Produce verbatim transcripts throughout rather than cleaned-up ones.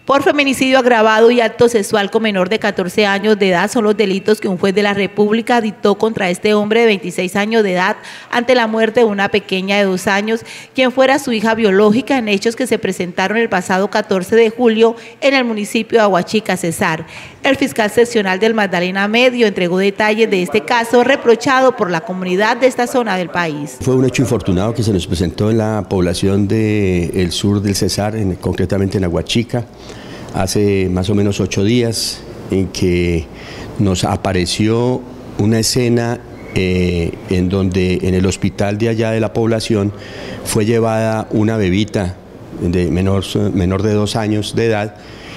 Por feminicidio agravado y acto sexual con menor de catorce años de edad son los delitos que un juez de la República dictó contra este hombre de veintiséis años de edad ante la muerte de una pequeña de dos años, quien fuera su hija biológica, en hechos que se presentaron el pasado catorce de julio en el municipio de Aguachica, Cesar. El fiscal seccional del Magdalena Medio entregó detalles de este caso reprochado por la comunidad de esta zona del país. Fue un hecho infortunado que se nos presentó en la población del sur del Cesar, en, concretamente en Aguachica, hace más o menos ocho días, en que nos apareció una escena eh, en donde en el hospital de allá de la población fue llevada una bebita de menor, menor de dos años de edad,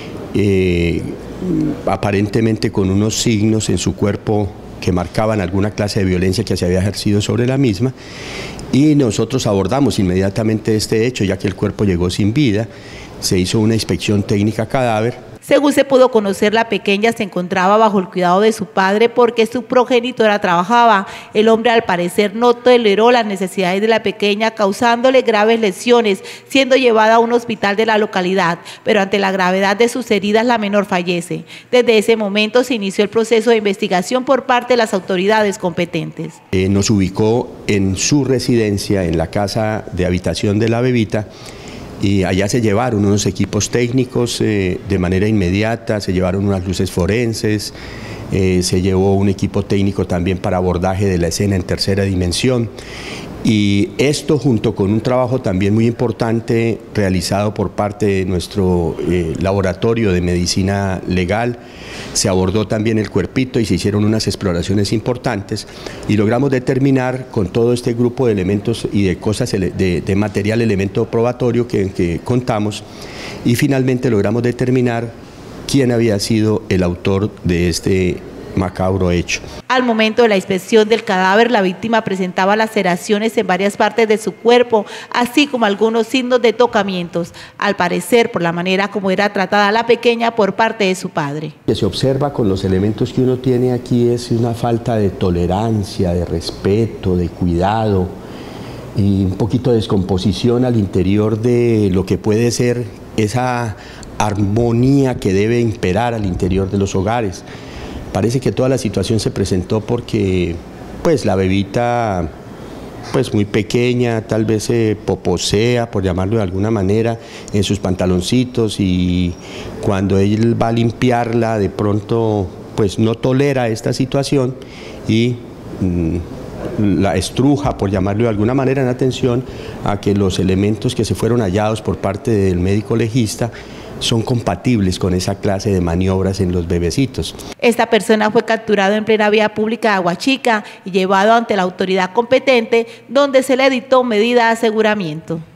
eh, aparentemente con unos signos en su cuerpo que marcaban alguna clase de violencia que se había ejercido sobre la misma, y nosotros abordamos inmediatamente este hecho, ya que el cuerpo llegó sin vida. Se hizo una inspección técnica cadáver. Según se pudo conocer, la pequeña se encontraba bajo el cuidado de su padre porque su progenitora trabajaba. El hombre, al parecer, no toleró las necesidades de la pequeña, causándole graves lesiones, siendo llevada a un hospital de la localidad, pero ante la gravedad de sus heridas, la menor fallece. Desde ese momento se inició el proceso de investigación por parte de las autoridades competentes. Eh, nos ubicó en su residencia, en la casa de habitación de la bebita, y allá se llevaron unos equipos técnicos eh, de manera inmediata, se llevaron unas luces forenses, eh, se llevó un equipo técnico también para abordaje de la escena en tercera dimensión. Y esto, junto con un trabajo también muy importante realizado por parte de nuestro eh, laboratorio de medicina legal, se abordó también el cuerpito y se hicieron unas exploraciones importantes y logramos determinar con todo este grupo de elementos y de cosas, de, de material, elemento probatorio que, que contamos, y finalmente logramos determinar quién había sido el autor de este macabro hecho. Al momento de la inspección del cadáver, la víctima presentaba laceraciones en varias partes de su cuerpo, así como algunos signos de tocamientos, al parecer por la manera como era tratada la pequeña por parte de su padre. Lo que se observa con los elementos que uno tiene aquí es una falta de tolerancia, de respeto, de cuidado y un poquito de descomposición al interior de lo que puede ser esa armonía que debe imperar al interior de los hogares. Parece que toda la situación se presentó porque pues la bebita, pues muy pequeña, tal vez se poposea, por llamarlo de alguna manera, en sus pantaloncitos, y cuando él va a limpiarla, de pronto pues no tolera esta situación y mmm, la estruja, por llamarlo de alguna manera, en atención a que los elementos que se fueron hallados por parte del médico legista son compatibles con esa clase de maniobras en los bebecitos. Esta persona fue capturado en plena vía pública de Aguachica y llevado ante la autoridad competente, donde se le dictó medida de aseguramiento.